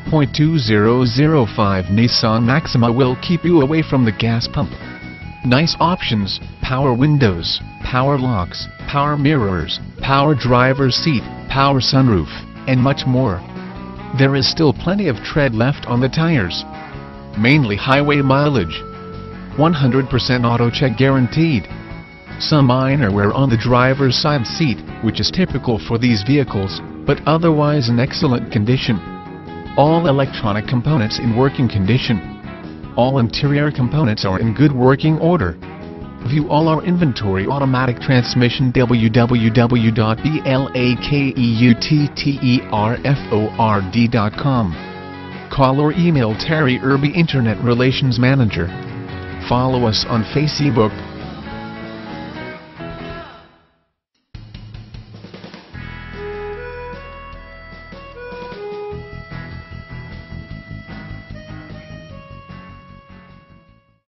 1.2005 Nissan Maxima will keep you away from the gas pump. Nice options: power windows, power locks, power mirrors, power driver's seat, power sunroof, and much more. There is still plenty of tread left on the tires. Mainly highway mileage. 100% auto check guaranteed. Some minor wear on the driver's side seat, which is typical for these vehicles, but otherwise in excellent condition. All electronic components in working condition. All interior components are in good working order. View all our inventory: automatic transmission www.blakeutterford.com. Call or email Terry Irby, Internet Relations Manager. Follow us on Facebook,